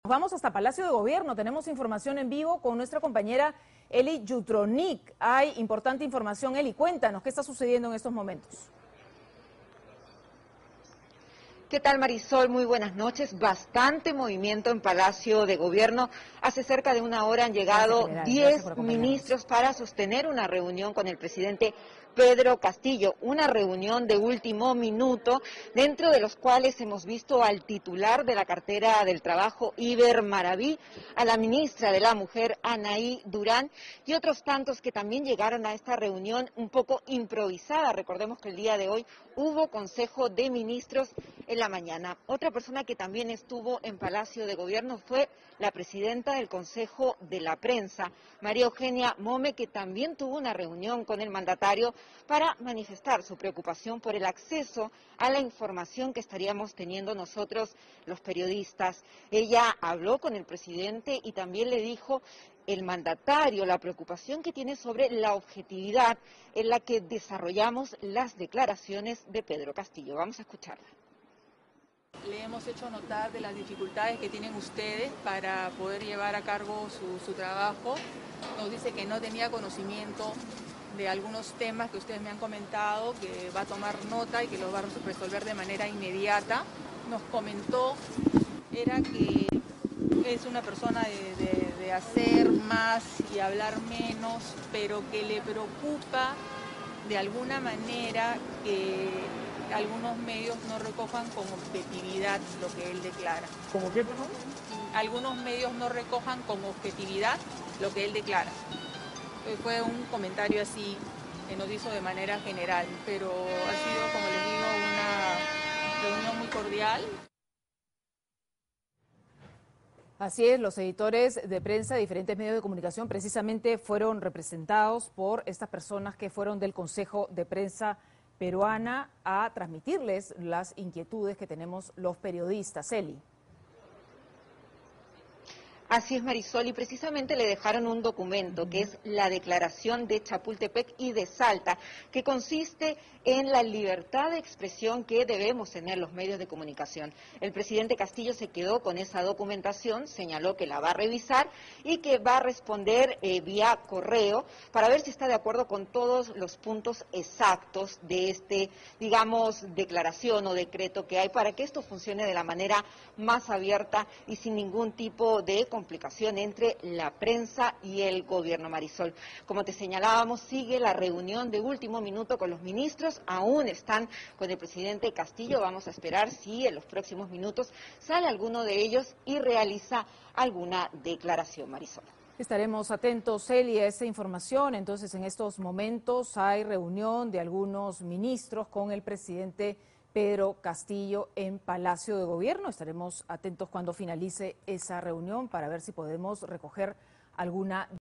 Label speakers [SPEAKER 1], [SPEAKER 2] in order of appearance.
[SPEAKER 1] Vamos hasta Palacio de Gobierno, tenemos información en vivo con nuestra compañera Eli Yutronik. Hay importante información. Eli, cuéntanos, ¿qué está sucediendo en estos momentos?
[SPEAKER 2] ¿Qué tal, Marisol? Muy buenas noches. Bastante movimiento en Palacio de Gobierno. Hace cerca de una hora han llegado 10 ministros para sostener una reunión con el presidente Pedro Castillo, una reunión de último minuto, dentro de los cuales hemos visto al titular de la cartera del trabajo, Iber Maraví, a la ministra de la Mujer, Anaí Durán, y otros tantos que también llegaron a esta reunión un poco improvisada. Recordemos que el día de hoy hubo Consejo de Ministros en la mañana. Otra persona que también estuvo en Palacio de Gobierno fue la presidenta del Consejo de la Prensa, María Eugenia Mome, que también tuvo una reunión con el mandatario para manifestar su preocupación por el acceso a la información que estaríamos teniendo nosotros los periodistas. Ella habló con el presidente y también le dijo el mandatario la preocupación que tiene sobre la objetividad en la que desarrollamos las declaraciones de Pedro Castillo. Vamos a escucharla.
[SPEAKER 3] Le hemos hecho notar de las dificultades que tienen ustedes para poder llevar a cargo su trabajo. Nos dice que no tenía conocimiento de algunos temas que ustedes me han comentado, que va a tomar nota y que los va a resolver de manera inmediata. Nos comentó que es una persona de hacer más y hablar menos, pero que le preocupa de alguna manera que algunos medios no recojan con objetividad lo que él declara.
[SPEAKER 4] ¿Cómo qué, perdón?
[SPEAKER 3] Algunos medios no recojan con objetividad lo que él declara. Fue un comentario así que nos hizo de manera general, pero ha sido, como les digo, una reunión muy cordial.
[SPEAKER 1] Así es, los editores de prensa de diferentes medios de comunicación precisamente fueron representados por estas personas que fueron del Consejo de Prensa peruana a transmitirles las inquietudes que tenemos los periodistas. Eli.
[SPEAKER 2] Así es, Marisol, y precisamente le dejaron un documento que es la declaración de Chapultepec y de Salta, que consiste en la libertad de expresión que debemos tener los medios de comunicación. El presidente Castillo se quedó con esa documentación, señaló que la va a revisar y que va a responder vía correo para ver si está de acuerdo con todos los puntos exactos de declaración o decreto que hay para que esto funcione de la manera más abierta y sin ningún tipo de complicación entre la prensa y el gobierno, Marisol. Como te señalábamos, sigue la reunión de último minuto con los ministros, aún están con el presidente Castillo. Vamos a esperar si en los próximos minutos sale alguno de ellos y realiza alguna declaración, Marisol.
[SPEAKER 1] Estaremos atentos, Eli, a esa información. Entonces, en estos momentos hay reunión de algunos ministros con el presidente Pedro Castillo en Palacio de Gobierno. Estaremos atentos cuando finalice esa reunión para ver si podemos recoger alguna